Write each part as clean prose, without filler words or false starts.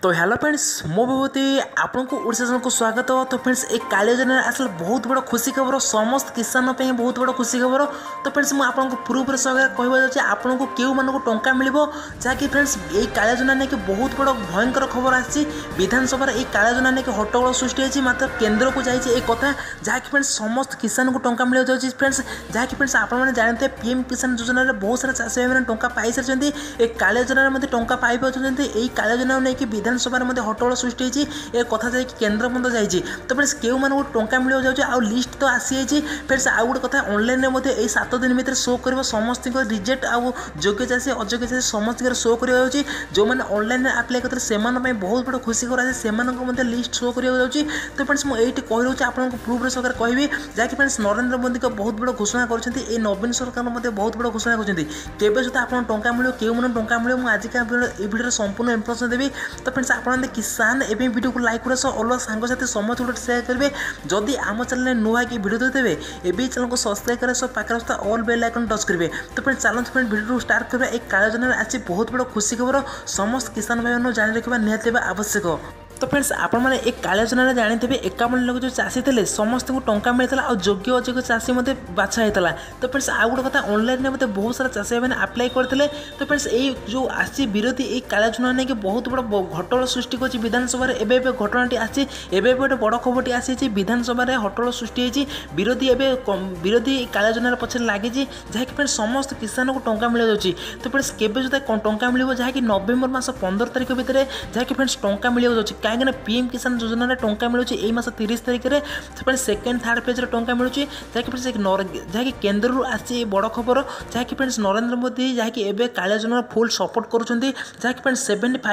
तो hello friends मो भगवती आपको ओडिशा को स्वागत। तो फ्रेंड्स एक काली योजना आसला बहुत बड़ खुशी खबर समस्त किसान पे बहुत बड़ खुशी खबर। तो फ्रेंड्स मुझे पूर्व सह कहते आपको क्यों मानक टंका मिल जहाँकि फ्रेंड्स ये काली योजना नहीं बहुत बड़ भयंकर खबर आसी विधानसभा ये काली योजना नहीं हट्टगोल सृष्टि होती मात्र केन्द्र को जाइए एक कथा जहाँकि फ्रेंड्स समस्त किसान को टंका मिल जाऊँगी फ्रेंड्स जहाँकि फ्रेंड्स आपने जानते पीएम किसान योजना बहुत सारा चाषी भाई टंका पाई सारी एक काली योजना टंका पाई पार्टी यही काली योजना नहीं विधानसभा हट्टगोल सृष्टि होती ए कथा जा केन्द्र मध्य जाइए। तो फ्रेंड्स क्यों मानू टंका मिल जाऊँगी आउ लिस्ट तो आसी जाइए फ्रेंड्स आउ गोटे कथा ऑनलाइन में 7 दिन भितर शो कर समस्त रिजेक्ट आउ योग्य चाषी अयोग्य चाषी समस्त शो कर जो मैंने ऑनलाइन आप्लाय करते से बहुत बड़ खुशी कर लिस्ट शो कर। तो फ्रेंड्स मुझे कही रोचे आपको प्रूफ सरकार कहि जहाँकि फ्रेंड्स नरेंद्र मोदी को बहुत बड़ घोषणा कर नवीन सरकार बहुत बड़ घोषणा कर सुधा आप टंका मिले क्यों मैंने टंका मिले मुझे आज भिडियो संपूर्ण इन्फर्मेशन देवी। तो फ्रेंड्स आप किसान एवं वीडियो को लाइक कर अलग सांगसाथी समस्त गोटे सेयार करेंगे जदि आम चैनल नुआ कि वीडियो देते एवं चैनल को सब्सक्राइब कर सब पाखे ऑल बेल आइकन टच करेंगे। तो फ्रेंड्स चलते फ्रेंड वीडियो स्टार्ट करेंगे एक काली योजना आज बहुत बड़ खुशी खबर समस्त किसान भाई जान रखा निहाती आवश्यक। तो फ्रेंड्स आपने एक काली योजना जानते हैं 51 लोग जो चाषी थे समस्त को टंका मिलता और योग्य अयोग्य चाषी बाछा होता। तो फ्रेंड्स आउ गोटे कथा ऑनलाइन में बहुत सारा चाषी मैंने आप्लाय करते। तो फ्रेंड्स ये जो आसी विरोधी ये काली योजना नहीं कि बहुत बड़ हट्टगोल सृष्टि कर विधानसभा एवं घटनाटी आसी एवं गोटे बड़ खबरटी आसी विधानसभा हट्टगोल सृष्टि होती विरोधी विरोधी काली योजना पछे लगी जहाँकि फ्रेंड्स समस्त किसान को टंका मिल जाऊँगी। तो फ्रेंड्स केवे सुधा टंका मिल जहाँकि नवेम्बर मास 15 तारिख भितर जहाँकि फ्रेंड्स टंका मिल जाऊँगी कहीं पीएम किसान योजना टंका मिलूँ यही मास 30 तारिख में सेकेंड थर्ड पेज टंका मिलूँ जहाँकि फ्रेंड्स जहाँकि केन्द्र आसी बड़ खबर जहाँकि फ्रेंड्स नरेंद्र मोदी जहाँकि एवं काली योजना फुल सपोर्ट करुँच जहाँकि फ्रेंड्स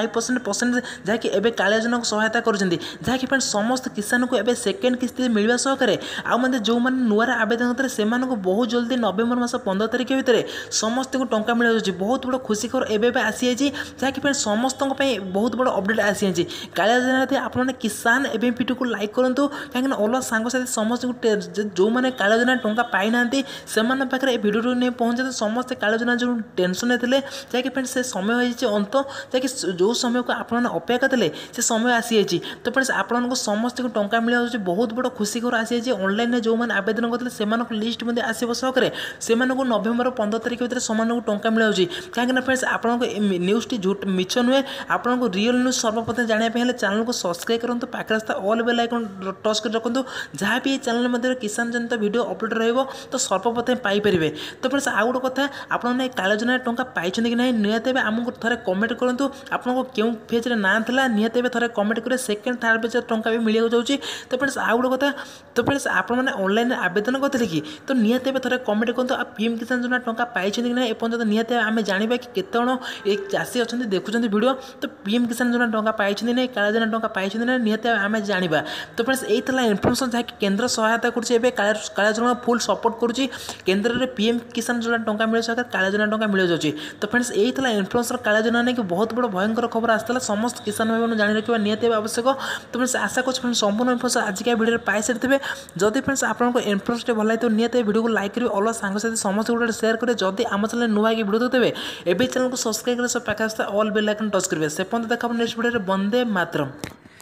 75% जहाँकि एवं काली योजना को सहायता करुँच जहाँकि फ्रेंड्स समस्त किसान को एवं सेकेंड किस्ती मिलवा सहकारे आउ जो मैंने नुआ आवेदन करते से बहुत जल्दी नवेम्बर मास 15 तारिख भितर समस्त को टंका मिल जाऊँगी बहुत बड़ खुशी खबर एवं आसी जाइए जहाँकि फ्रेंड्स समस्त बहुत बड़ अपडेट आसी जाइए काली योजना आपने किसान एवं वीडियो को लाइक करूँ कहीं अलग सांगसाथी समस्त जो मैंने काली योजना टंका पाई ना से भिडियो नहीं पहुँचे समस्त काली योजना जो टेंशन थे जहाँकि फ्रेंड्स से समय हो अंत जहाँकि जो समय को आपने अपेक्षा थे से समय आसी जाइए। तो फ्रेंड्स आपको समस्त को टंका मिल जाऊँगी बहुत बड़ खुशी खबर आसी जाइए ऑनलाइन जो मैंने आवेदन करते से लिस्ट में आसव सहकारे से नवेम्बर 15 तारिख भितर से टंका मिल जाऊँगी कहीं फ्रेंड्स आपको न्यूज़ टी झूठ मिछ नुहे आपको रियल न्यूज़ सर्वप्रथम जानापी चैनल को सब्सक्राइब करूँ पाखे रास्ता ऑल बेल आइकन टच कर रखुँ जहाँ भी चैनल मध्य किसान जनित वीडियो अपलोड रहिबो तो सर्वप्रथम पाइपर। तो फ्रेंड्स आउ गोटे कथा आपने काली योजना टंका पाई कि ना निहत आमको थे कमेंट करूँ आपको क्यों पेज में ना था निहत थे कमेंट करेंगे सेकेंड थर्ड पेज टंका भी मिल जाऊँगी। तो फ्रेंड्स आउ गोटे कथा तो फ्रेंड्स आपने ऑनलाइन आवेदन करते कि तो निहत थे कमेंट करूँ आप पीएम किसान योजना टंका पाई कि ना एपर्यंत निहत आम जाना कि केत एक चाषी अच्छा देखुं वीडियो तो पीएम किसान योजना टंका पाई ना काली योजना टंका पाई ना निहत आम जाना। तो फ्रेंड्स यही था इनफर्मेशन जहाँ केन्द्र सहायता काली योजना फुल सपोर्ट करुँच केन्द्र में पीएम किसान योजना टंका मिले सरकार काली योजना टंका मिल जाऊँगी। तो फ्रेंड्स यही था इनफर्मेशन काली योजना नहीं कि बहुत बड़ भयंकर खबर आसाला समस्त किसान भाई जान रखा निहत आवश्यक। तो फ्रेंड्स आशा कर संपूर्ण इनफर्मेशन आज भिडियो पाई सारी जदि फ्रेंड्स आपको इनफर्मेशन भल लगे निहत वीडियो को लाइक करेंगे अलग सांगसाथी समस्त गोटे सेयार करेंगे जदि आम चैनल नुआ कि वीडियो देते एवं चैनल को सब्सक्राइब कर सब पाखे ऑल बेल आइकन टच करेंगे से देखा नेक्स्ट वीडियो वंदे मातरम।